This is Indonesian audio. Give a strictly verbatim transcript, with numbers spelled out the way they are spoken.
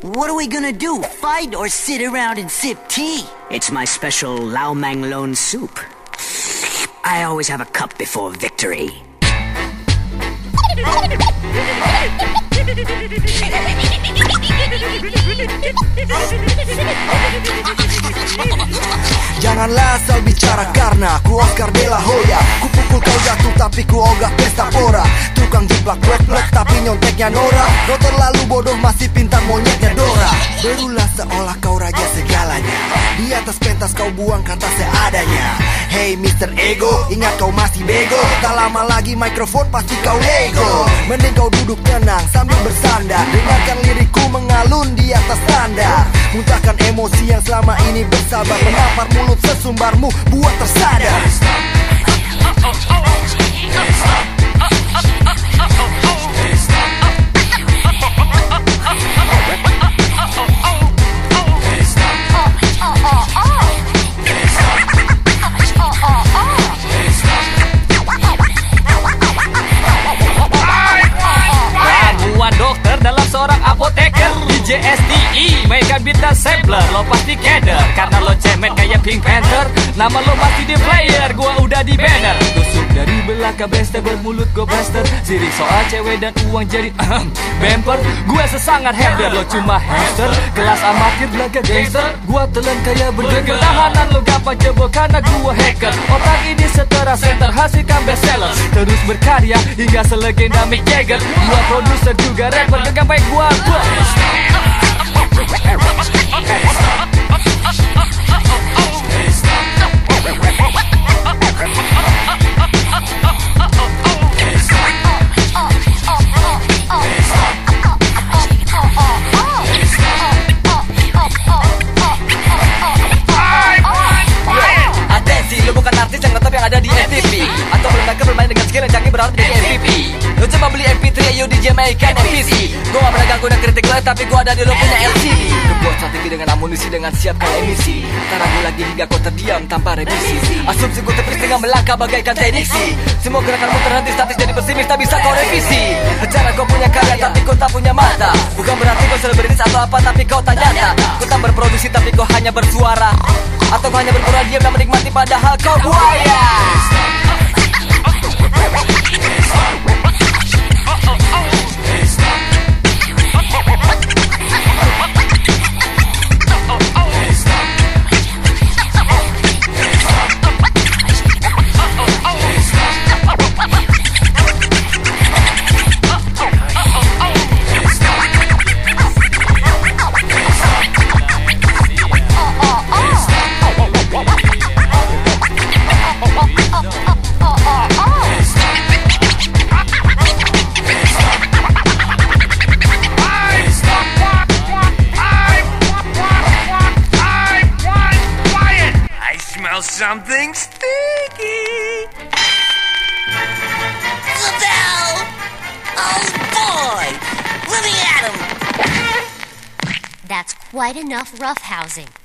What are we gonna do? Fight or sit around and sip tea? It's my special Lao Mang Lone soup. I always have a cup before victory. Janganlah asal bicara karena ku Oscar de la Hoya. Ku pukul kau jatuh tapi ku ogah pesta pora. Tukang jiplak blek-blek tapi nyonteknya Nora. Kau terlalu bodoh masih pintar monyetnya Dora. Berulah seolah kau raja segalanya. Di atas pentas kau buang kata seadanya. Hey mister Ego, ingat kau masih bego. Tak lama lagi mikrofon pasti kau lego. Mending kau duduk tenang sambil bersandar. Dengarkan lirikku mengalun di atas standar. Muntahkan emosi yang selama ini bersabar. Menampar mulut sesumbarmu buat tersadar. Dokter dalam seorang apoteker di J S T I mainkan bintang sampler. Lo pasti keder karena lo cemet kayak Pink Panther. Nama lo masih di player, gua udah di banner. Tusuk dari belakang blaster, bermulut gua blaster. Sirik soal cewek dan uang jadi ahem, bumper. Gua sesangat header, lo cuma hamster. Kelas amatir belaga gangster. Gua telan kayak bergeger. Tahanan lo gampang jebol karena gua hacker. Otak ini setara center hasilkan bestseller. Terus berkarya hingga selegenda Mick Jagger. Gua produser juga rapper, genggam baik gua gua. Atensi, lu bukan artis yang ngetop yang ada di M T V. Atau belum mereka bermain dengan skill yang canggih berharap jadi M V P. Lu coba beli M P tiga, ayo D J mainkan M V C. Gua gak pernah ganggu dan kritik lo, tapi gua ada di lo punya L C D. Kebuat strategi dengan amunisi, dengan siapkan emisi. Tak ragu lagi hingga kau terdiam tanpa revisi. Asumsi gua terpilih dengan melangkah bagaikan tekniksi. Semua gerakanmu terhenti statis jadi pesimis, tak bisa kau revisi. Secara kau punya karya tapi kau tak punya mata. Bukan berarti kau selebritis atau apa tapi kau tak nyata. Kau tak berproduksi tapi kau hanya bersuara. Atau kau hanya berpura diam dan menikmati padahal kau buaya. Something sticky. The bell! Oh boy! Let me at him! That's quite enough roughhousing.